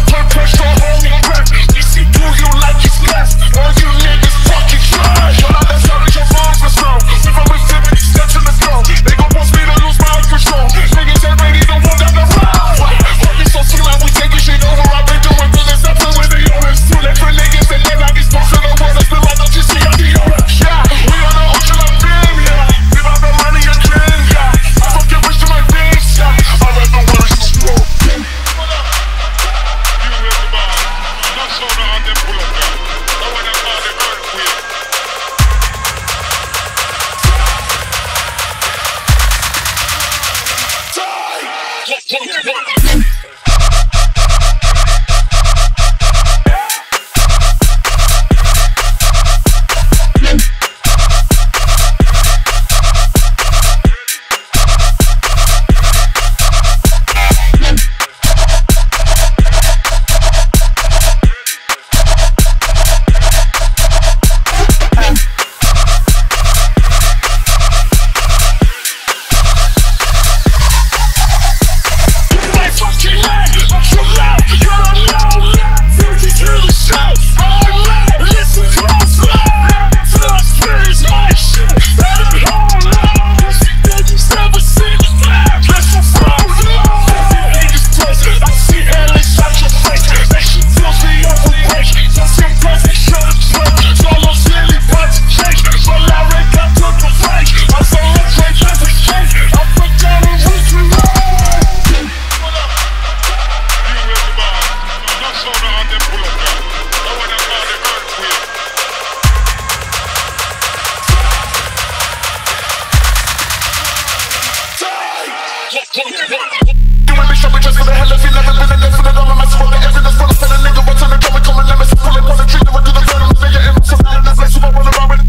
You ain't been shopping just for the hell of it. Never been a death for the dollar. Massive on the evidence. Full of a nigga, what's on the drum? Come and let me pull it on the trigger. Do the turn. I'm saying, I'm so bad. And that's like super. Run around with